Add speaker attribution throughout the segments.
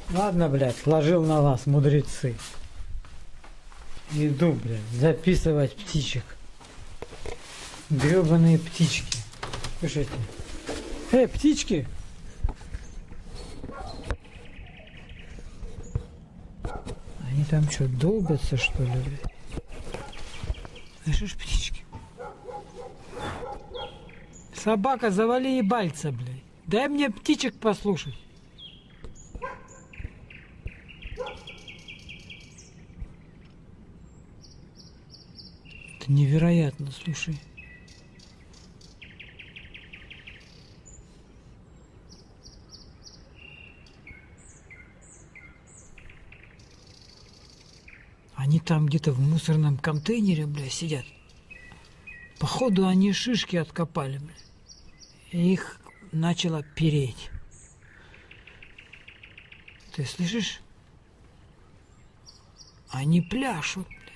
Speaker 1: Ладно, блядь, сложил на вас, мудрецы. Иду, блядь, записывать птичек. Гребаные птички. Слушайте. Птички! Они там что, долбятся, что ли, блядь? Слышишь, птички? Собака, завали ебальца, блядь. Дай мне птичек послушать. Это невероятно, слушай. Они там где-то в мусорном контейнере, бля, сидят. Походу, они шишки откопали, бля. И их начало переть. Ты слышишь? Они пляшут, бля.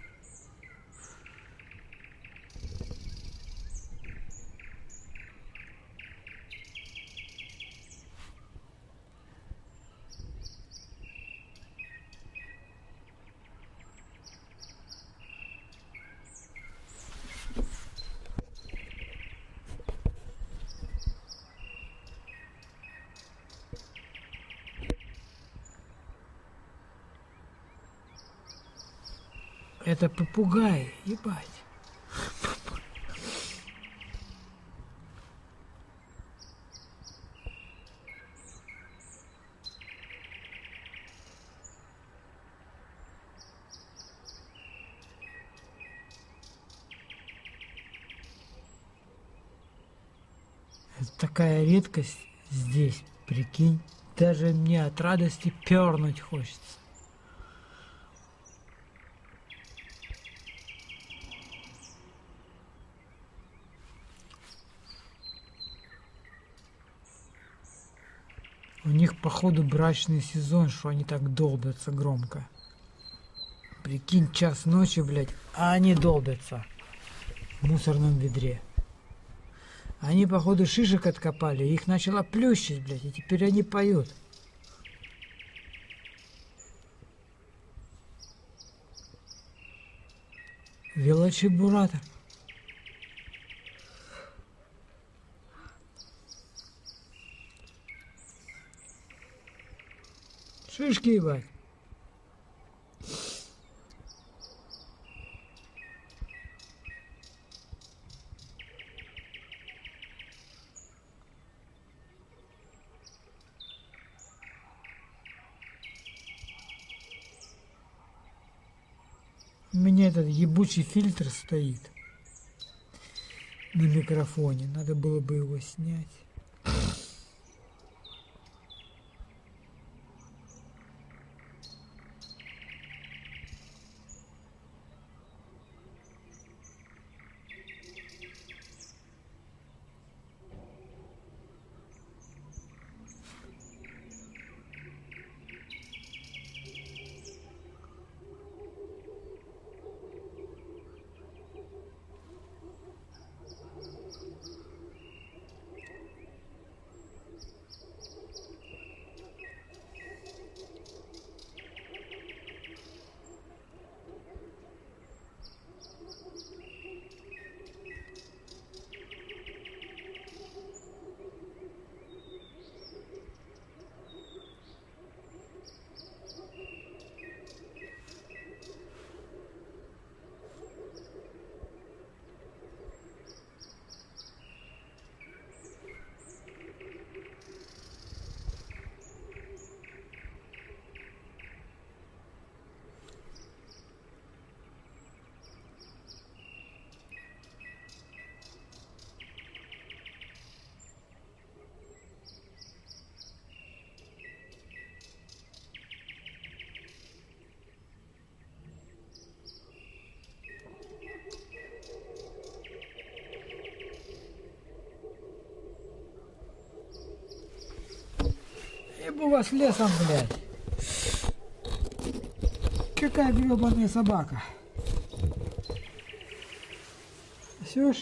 Speaker 1: Это попугаи, ебать. Это такая редкость здесь, прикинь. Даже мне от радости пернуть хочется. У них, походу, брачный сезон, что они так долбятся громко. Прикинь, час ночи, блядь, а они долбятся в мусорном ведре. Они, походу, шишек откопали, их начало плющить, блядь, и теперь они поют. Велочебуратор. Шишки, ебать. У меня этот ебучий фильтр стоит на микрофоне. Надо было бы его снять. Ебу вас лесом, блядь. Какая гребаная собака. Слышишь?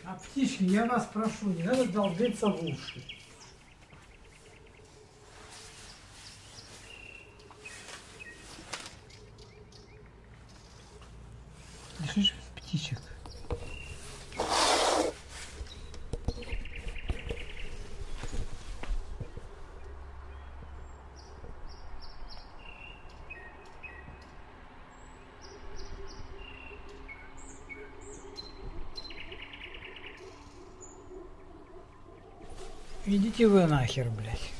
Speaker 1: А птички, я вас прошу, не надо долбиться в уши. Слышишь, птичек? Идите вы нахер, блядь.